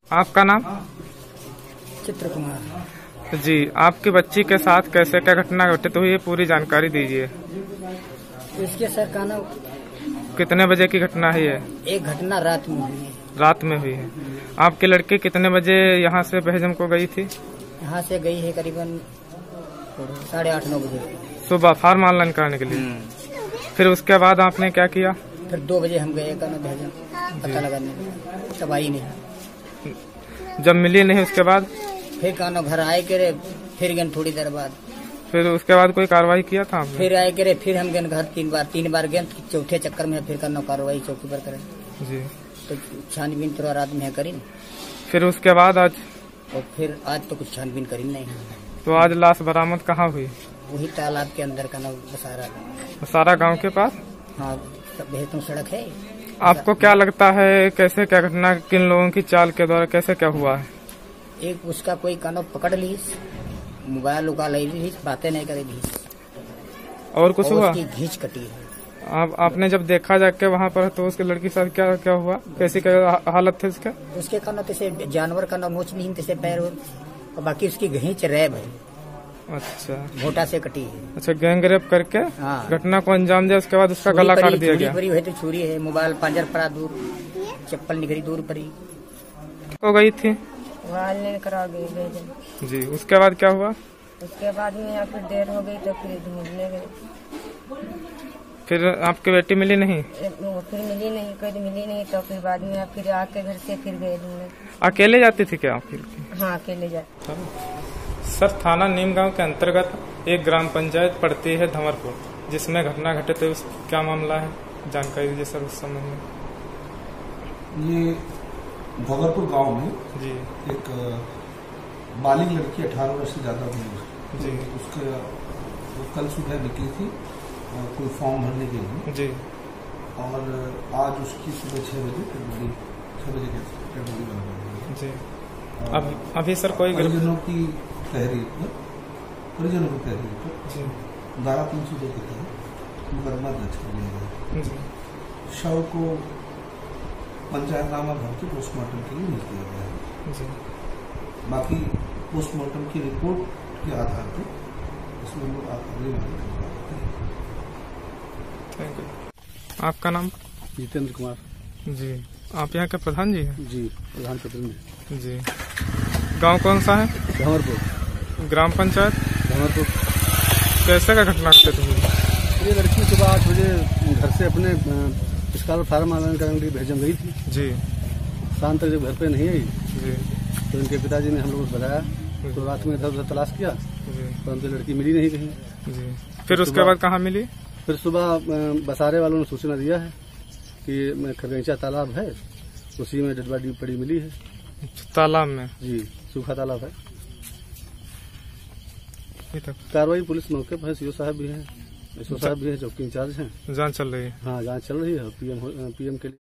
आपका नाम? चित्र कुमार। जी, आपकी बच्ची के साथ कैसे क्या घटना घटित हुई है, पूरी जानकारी दीजिए। इसके सर काना कितने बजे की घटना है ये? एक घटना रात में हुई है। रात में हुई है। आपकी लड़की कितने बजे यहाँ से बहजम को गई थी? यहाँ से गई है करीबन 8:30-9 बजे सुबह फार्म ऑनलाइन कराने के लिए। फिर उसके बाद आपने क्या किया? फिर 2 बजे हम गए का बहजम पता लगाने, तब आई नहीं। जब मिली नहीं उसके बाद फिर कानो घर आए करे, फिर गए थोड़ी देर बाद। फिर उसके बाद कोई कार्रवाई किया था आपने? फिर आए करे, फिर हम गए घर 3 बार गए। चौथे चक्कर में फिर करना कार्रवाई चौकी पर करें जी। तो छानबीन तो रात में करी। फिर उसके बाद आज? और फिर आज तो कुछ छानबीन करी नहीं। तो आज लाश बरामद कहाँ हुई? वही तालाब के अंदर का सारा गांव के पास। हाँ, बेहतरीन सड़क है। आपको क्या लगता है कैसे क्या घटना, किन लोगों की चाल के द्वारा कैसे क्या हुआ है? एक उसका कोई कानो पकड़ ली, मोबाइल उगा ली, बातें नहीं करेगी और कुछ हुआ? उसकी घींच कटी है। आपने जब देखा जाके वहाँ पर तो उसके लड़की के साथ क्या क्या हुआ, कैसी क्या हालत थी उसका? उसके कानो जैसे जानवर का नोच नहीं, जैसे पैर और बाकी उसकी घींच रैब है। अच्छा, घोटा से कटी है। अच्छा, गैंग रेप करके हाँ, घटना को अंजाम दिया। उसके बाद उसका गला काट दिया गया। है तो छुरी है, मोबाइल पांजर पड़ा दूर, चप्पल निकली दूर पड़ी। हो गई थी करा गई जी। उसके बाद क्या हुआ? उसके बाद में या फिर देर हो गई तो फिर ढूंढने गए। फिर आपकी बेटी मिली नहीं? फिर मिली नहीं, कभी मिली नहीं तो फिर बाद में फिर आके घर से फिर गए ढूंढने। अकेले जाती थी क्या फिर? हाँ, अकेले जाते। सर, थाना नीम गांव के अंतर्गत एक ग्राम पंचायत पड़ती है धमरपुर, जिसमें घटना घटित है। क्या मामला है, जानकारी दीजिए सर उस संबंध में। ये धमरपुर गांव में जी एक बालिग लड़की 18 वर्ष से ज्यादा उम्र जी, उसका कल सुबह निकली थी कोई फॉर्म भरने के लिए जी। और आज उसकी सुबह 6 बजे के जी। अभी सर कोई परिजनों की तहरीर पर जी धारा 302 के तहत मुकदमा दर्ज कर लिया गया। जी। शव को पंचायतनामा भर के पोस्टमार्टम के लिए भेज दिया गया है जी। बाकी पोस्टमार्टम की रिपोर्ट के आधार पर इसमें लोग अगली मांग कर सकते हैं। Thank you. आपका नाम? जितेंद्र कुमार। जी। आप यहाँ के प्रधान जी हैं? जी, प्रधान प्रतिनिधि। जी। गांव कौन सा है? धमरपुर ग्राम पंचायत धमरपुर। कैसे का घटना घटित हुई? ये लड़की सुबह 8 बजे घर से अपने स्कॉलर फार्म ऑनलाइन कराने के लिए भेजम गई थी जी। शाम तक जब घर पे नहीं आई जी तो इनके पिताजी ने हम लोगों को बताया, तो रात में इधर उधर तलाश किया जी परंतु लड़की मिली नहीं कहीं। जी। फिर उसके बाद कहाँ मिली? फिर सुबह बसारे वालों ने सूचना दिया है कि खगैचा तालाब है, उसी में डेड बॉडी पड़ी मिली है। तालाब में? जी, सूखा तालाब है। तक कार्रवाई पुलिस मौके पर है, सीओ साहब भी हैं, एसओ साहब भी हैं, चौकी इंचार्ज हैं। जांच चल रही है। हाँ, जांच चल रही है। पीएम के लिए